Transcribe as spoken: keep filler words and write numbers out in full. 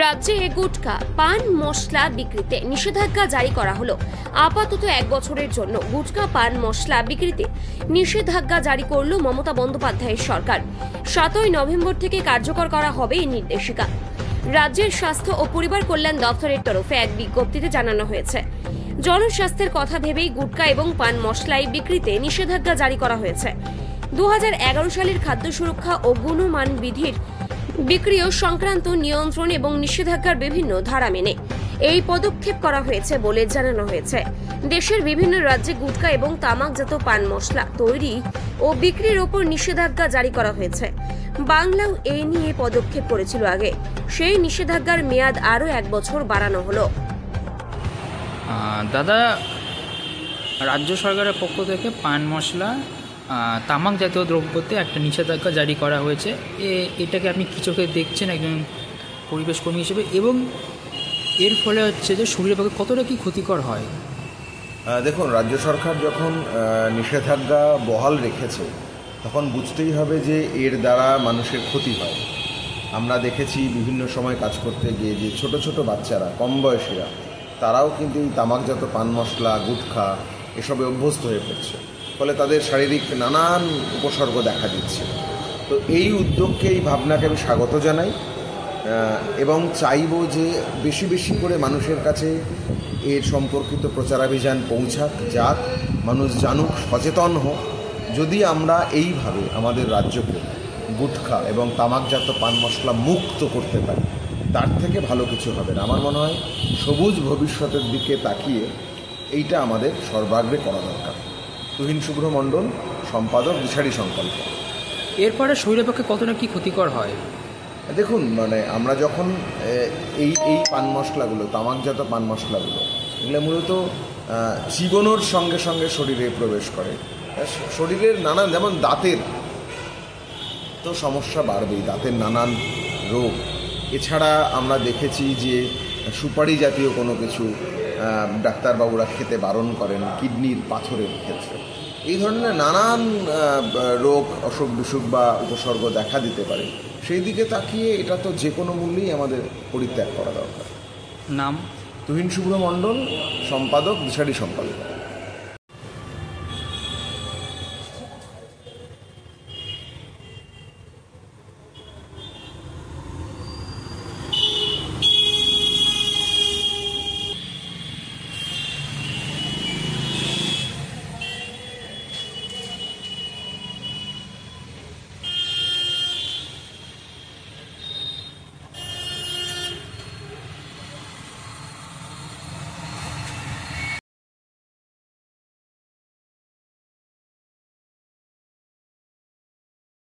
রাজ্যে গুটখা পান মশলা বিক্রিতে নিষেধাজ্ঞা জারি করা হলো। আপাতত এক বছরের জন্য গুটখা পান মশলা বিক্রিতে নিষেধাজ্ঞা জারি করল মমতা বন্দ্যোপাধ্যায়ের সরকার। সাতই নভেম্বর থেকে কার্যকর করা হবে এই নির্দেশিকা। রাজ্যের স্বাস্থ্য ও পরিবার কল্যাণ দপ্তরের তরফে এক বিজ্ঞপ্তিতে জানানো হয়েছে, জনস্বাস্থ্যের কথা ভেবেই গুটখা এবং পান মশলাই বিক্রিতে নিষেধাজ্ঞা জারি করা হয়েছে। দু হাজার এগারো সালের খাদ্য সুরক্ষা ও গুণমান বিধির বিক্রিয় সংক্রান্ত নিয়ন্ত্রণ এবং নিষেধাজ্ঞার বিভিন্ন ধারা মেনে এই পদক্ষেপ করা হয়েছে বলে জানানো হয়েছে। দেশের বিভিন্ন রাজ্যে গুটখা এবং তামাকজাত পান মশলা তৈরি ও বিক্রির ওপর নিষেধাজ্ঞা জারি করা হয়েছে। বাংলাও এই নিয়ে পদক্ষেপ করেছিল আগে, সেই নিষেধাজ্ঞার মেয়াদ আরও এক বছর বাড়ানো হলো। দাদা, রাজ্য সরকারের পক্ষ থেকে পান মশলা তামাক জাতীয় দ্রব্যতে একটা নিষেধাজ্ঞা জারি করা হয়েছে। এটাকে আপনি কি চোখে দেখছেন একজন পরিবেশ কর্মী হিসেবে, এবং এর ফলে হচ্ছে যে শরীরের পক্ষে কতটা কি ক্ষতিকর হয়? দেখুন, রাজ্য সরকার যখন নিষেধাজ্ঞা বহাল রেখেছে তখন বুঝতেই হবে যে এর দ্বারা মানুষের ক্ষতি হয়। আমরা দেখেছি বিভিন্ন সময় কাজ করতে গিয়ে যে ছোট ছোট বাচ্চারা, কম বয়সীরা, তারাও কিন্তু এই তামাকজাত পান মশলা, গুটখা এসবে অভ্যস্ত হয়ে পড়ছে, ফলে তাদের শারীরিক নানান উপসর্গ দেখা দিচ্ছে। তো এই উদ্যোগকে, এই ভাবনাকে আমি স্বাগত জানাই এবং চাইব যে বেশি বেশি করে মানুষের কাছে এর সম্পর্কিত প্রচারাভিযান পৌঁছাক, যাক, মানুষ জানুক, সচেতন হোক। যদি আমরা এইভাবে আমাদের রাজ্যকে গুটখা এবং তামাকজাত পান মশলা মুক্ত করতে পারি, তার থেকে ভালো কিছু হবে না। আমার মনে হয় সবুজ ভবিষ্যতের দিকে তাকিয়ে এইটা আমাদের সর্বাগ্রে করা দরকার। তুহিন শুভ্র মণ্ডল, সম্পাদক, দিশারি সংকল্প। এরপরে শরীরের পক্ষে কতটা কি ক্ষতিকর হয়? দেখুন, মানে আমরা যখন এই এই পান মশলাগুলো, তামাকজাত পান মশলাগুলো, এগুলো মূলত জীবনের সঙ্গে সঙ্গে শরীরে প্রবেশ করে। শরীরের নানান, যেমন দাঁতের তো সমস্যা বাড়বেই, দাঁতের নানান রোগ। এছাড়া আমরা দেখেছি যে সুপারি জাতীয় কোনো কিছু ডাক্তারবাবুরা খেতে বারণ করেন কিডনির পাথরের ক্ষেত্রে। এই ধরনের নানান রোগ, অসুখ বিসুখ বা উপসর্গ দেখা দিতে পারে। সেই দিকে তাকিয়ে এটা তো যে কোনো মূল্যেই আমাদের পরিত্যাগ করা দরকার। নাম? তুহিন শুভ্র মণ্ডল, সম্পাদক, দিশারি সংকল্প।